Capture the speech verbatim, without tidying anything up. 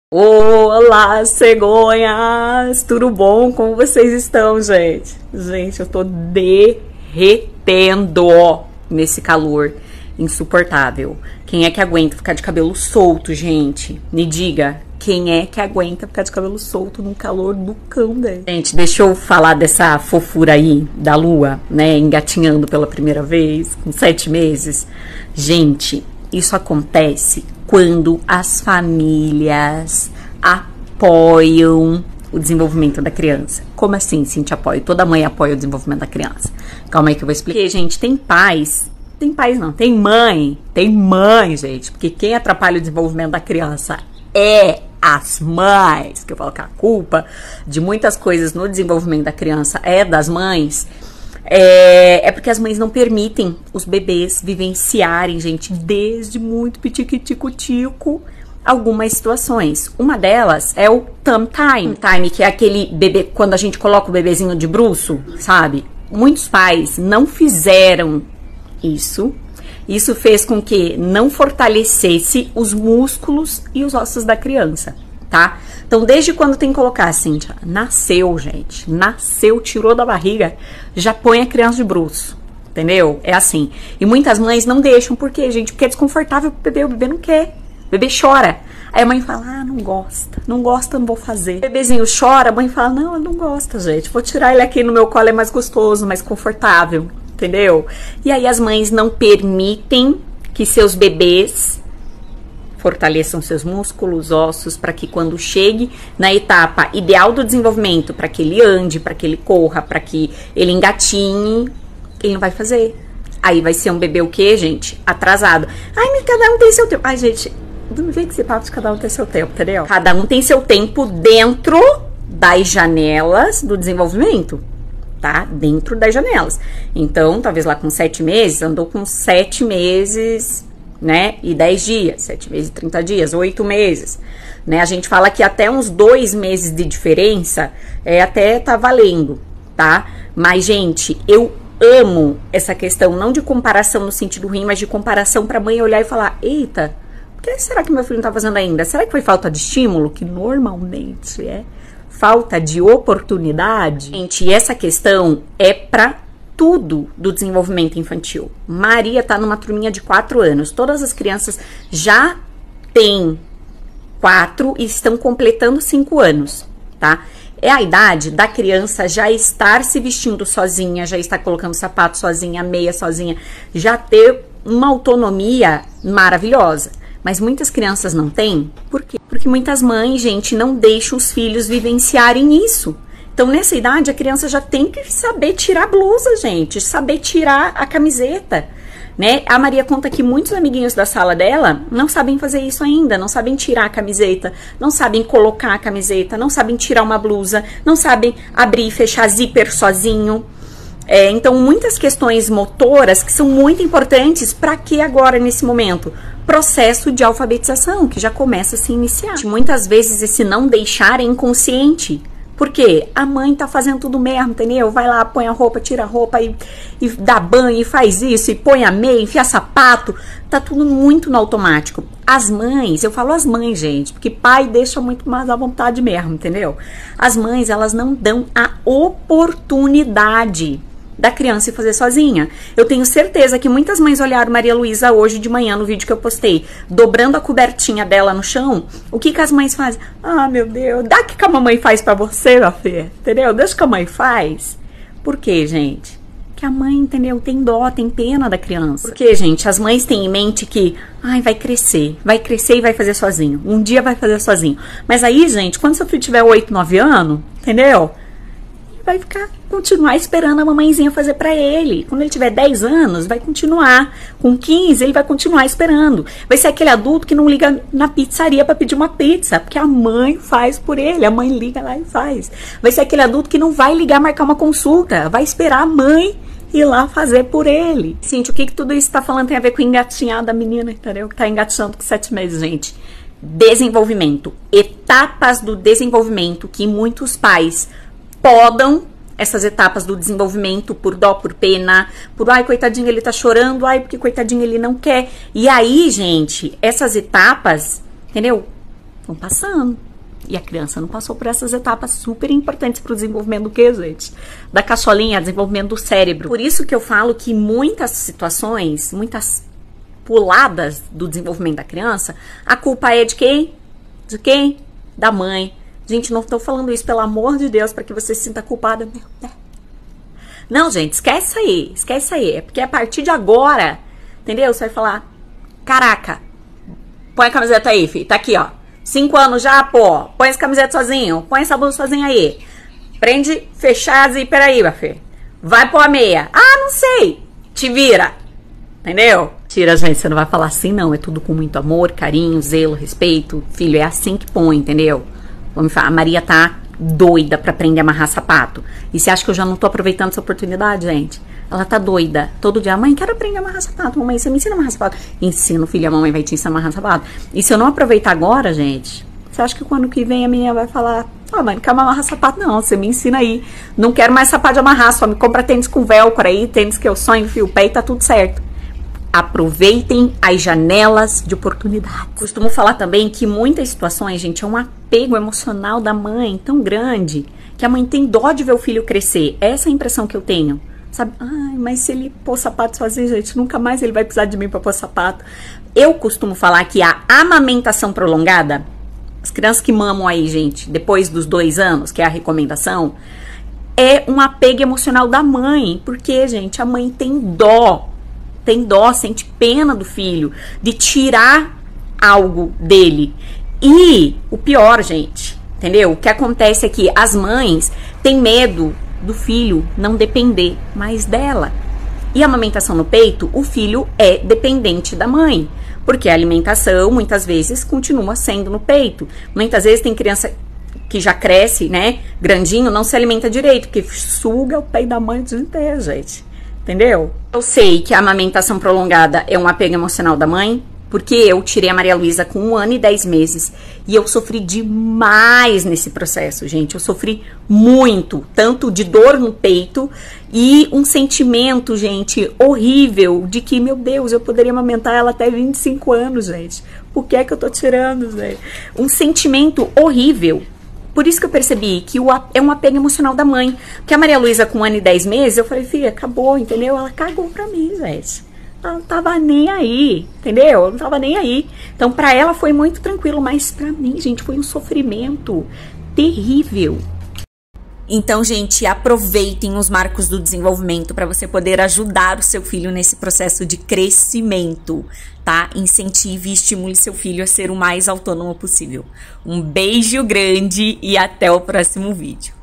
Olá, cegonhas! Tudo bom? Como vocês estão, gente? Gente, eu tô derretendo nesse calor insuportável. Quem é que aguenta ficar de cabelo solto, gente? Me diga, quem é que aguenta ficar de cabelo solto num calor do cão, né? Gente, deixa eu falar dessa fofura aí da Lua, né? Engatinhando pela primeira vez, com sete meses. Gente, isso acontece quando as famílias apoiam o desenvolvimento da criança. Como assim, Cintia, apoio? Toda mãe apoia o desenvolvimento da criança. Calma aí que eu vou explicar. Porque, gente, tem pais... Tem pais não, tem mãe. Tem mãe, gente. Porque quem atrapalha o desenvolvimento da criança é as mães. Que eu falo que a culpa de muitas coisas no desenvolvimento da criança é das mães. É, é porque as mães não permitem os bebês vivenciarem, gente, desde muito pitiquitico-tico, algumas situações. Uma delas é o thumb time. Thumb time, que é aquele bebê, quando a gente coloca o bebezinho de bruço, sabe? Muitos pais não fizeram isso. Isso fez com que não fortalecesse os músculos e os ossos da criança, tá? Então, desde quando tem que colocar, Cíntia? Nasceu, gente. Nasceu, tirou da barriga, já põe a criança de bruço. Entendeu? É assim. E muitas mães não deixam. Por quê, gente? Porque é desconfortável pro bebê. O bebê não quer. O bebê chora. Aí a mãe fala, ah, não gosta. Não gosta, não vou fazer. O bebezinho chora, a mãe fala, não, eu não gosto, gente. Vou tirar ele aqui no meu colo, é mais gostoso, mais confortável. Entendeu? E aí as mães não permitem que seus bebês fortaleçam seus músculos, ossos, para que quando chegue na etapa ideal do desenvolvimento, para que ele ande, para que ele corra, para que ele engatinhe, ele não vai fazer. Aí vai ser um bebê o quê, gente? Atrasado. Ai, mas cada um tem seu tempo. Ai, gente, não vem que esse papo de cada um tem seu tempo, entendeu? Cada um tem seu tempo dentro das janelas do desenvolvimento. Tá? Dentro das janelas. Então, talvez lá com sete meses, andou com sete meses, né? E dez dias, sete meses e trinta dias, oito meses, né? A gente fala que até uns dois meses de diferença é até tá valendo, tá? Mas, gente, eu amo essa questão, não de comparação no sentido ruim, mas de comparação pra mãe olhar e falar, eita, o que será que meu filho não tá fazendo ainda? Será que foi falta de estímulo? Que normalmente é falta de oportunidade. Gente, essa questão é para tudo do desenvolvimento infantil. Maria tá numa turminha de quatro anos. Todas as crianças já têm quatro e estão completando cinco anos, tá? É a idade da criança já estar se vestindo sozinha, já estar colocando sapato sozinha, meia sozinha, já ter uma autonomia maravilhosa. Mas muitas crianças não têm. Por quê? Porque muitas mães, gente, não deixam os filhos vivenciarem isso. Então, nessa idade, a criança já tem que saber tirar a blusa, gente. Saber tirar a camiseta, né? A Maria conta que muitos amiguinhos da sala dela não sabem fazer isso ainda. Não sabem tirar a camiseta, não sabem colocar a camiseta, não sabem tirar uma blusa, não sabem abrir e fechar zíper sozinho. É, então, muitas questões motoras que são muito importantes para que agora, nesse momento, processo de alfabetização, que já começa a se iniciar. Muitas vezes esse não deixar é inconsciente. Por quê? A mãe tá fazendo tudo mesmo, entendeu? Vai lá, põe a roupa, tira a roupa e, e dá banho e faz isso, e põe a meia, enfia sapato. Tá tudo muito no automático. As mães, eu falo as mães, gente, porque pai deixa muito mais à vontade mesmo, entendeu? As mães, elas não dão a oportunidade da criança ir fazer sozinha. Eu tenho certeza que muitas mães olharam Maria Luísa hoje de manhã no vídeo que eu postei, dobrando a cobertinha dela no chão. O que que as mães fazem? Ah, meu Deus, dá que a mamãe faz pra você, minha filha, entendeu? Deixa que a mãe faz. Por quê, gente? Que a mãe, entendeu, tem dó, tem pena da criança. Porque, gente, as mães têm em mente que, ai, vai crescer, vai crescer e vai fazer sozinho. Um dia vai fazer sozinho. Mas aí, gente, quando seu filho tiver oito, nove anos, entendeu? Vai ficar, continuar esperando a mamãezinha fazer pra ele. Quando ele tiver dez anos, vai continuar. Com quinze, ele vai continuar esperando. Vai ser aquele adulto que não liga na pizzaria pra pedir uma pizza, porque a mãe faz por ele. A mãe liga lá e faz. Vai ser aquele adulto que não vai ligar marcar uma consulta. Vai esperar a mãe ir lá fazer por ele. Cintia, o que que tudo isso tá falando tem a ver com engatinhar da menina, entendeu? Que tá engatinhando com sete meses, gente. Desenvolvimento. Etapas do desenvolvimento que muitos pais podam essas etapas do desenvolvimento por dó, por pena, por ai, coitadinho, ele tá chorando, ai, porque coitadinho, ele não quer. E aí, gente, essas etapas, entendeu? Vão passando. E a criança não passou por essas etapas super importantes para o desenvolvimento do quê, gente? Da cacholinha, desenvolvimento do cérebro. Por isso que eu falo que muitas situações, muitas puladas do desenvolvimento da criança, a culpa é de quem? De quem? Da mãe. Gente, não estou falando isso, pelo amor de Deus, para que você se sinta culpada. Meu Deus. Não, gente, esquece isso aí, esquece isso aí. É porque a partir de agora, entendeu? Você vai falar, caraca, põe a camiseta aí, filho, tá aqui, ó. Cinco anos já, pô, põe essa camiseta sozinho, põe essa blusa sozinha aí. Prende, fechar a zíper aí, meu filho. Vai pôr a meia. Ah, não sei. Te vira. Entendeu? Tira, gente, você não vai falar assim, não. É tudo com muito amor, carinho, zelo, respeito. Filho, é assim que põe, entendeu? Vamos falar, a Maria tá doida pra aprender a amarrar sapato. E você acha que eu já não tô aproveitando essa oportunidade, gente? Ela tá doida. Todo dia, mãe, quero aprender a amarrar sapato. Mamãe, você me ensina a amarrar sapato? Ensino, filha, a mamãe vai te ensinar a amarrar sapato. E se eu não aproveitar agora, gente, você acha que quando que vem a menina vai falar, ah, mãe, não quero amarrar sapato, não. Você me ensina aí. Não quero mais sapato de amarrar, só me compra tênis com velcro aí, tênis que eu sonho, enfio o pé e tá tudo certo. Aproveitem as janelas de oportunidade. Costumo falar também que muitas situações, gente, é um apego emocional da mãe tão grande que a mãe tem dó de ver o filho crescer. Essa é a impressão que eu tenho. Sabe? Ai, mas se ele pôr sapato sozinho, gente, nunca mais ele vai precisar de mim para pôr sapato. Eu costumo falar que a amamentação prolongada, as crianças que mamam aí, gente, depois dos dois anos, que é a recomendação, é um apego emocional da mãe. Porque, gente, a mãe tem dó, tem dó, sente pena do filho, de tirar algo dele. E o pior, gente, entendeu? O que acontece é que as mães têm medo do filho não depender mais dela. E a amamentação no peito, o filho é dependente da mãe, porque a alimentação muitas vezes continua sendo no peito. Muitas vezes tem criança que já cresce, né, grandinho, não se alimenta direito, porque suga o peito da mãe o dia inteiro, gente. Entendeu? Eu sei que a amamentação prolongada é um apego emocional da mãe, porque eu tirei a Maria Luísa com um ano e dez meses. E eu sofri demais nesse processo, gente. Eu sofri muito, tanto de dor no peito e um sentimento, gente, horrível de que, meu Deus, eu poderia amamentar ela até vinte e cinco anos, gente. Por que é que eu tô tirando, gente? Um sentimento horrível. Por isso que eu percebi que o, é um apego emocional da mãe. Porque a Maria Luísa com um ano e dez meses, eu falei, filha, acabou, entendeu? Ela cagou pra mim, gente. Ela não tava nem aí, entendeu? Ela não tava nem aí. Então, pra ela foi muito tranquilo, mas pra mim, gente, foi um sofrimento terrível. Então, gente, aproveitem os marcos do desenvolvimento para você poder ajudar o seu filho nesse processo de crescimento, tá? Incentive e estimule seu filho a ser o mais autônomo possível. Um beijo grande e até o próximo vídeo.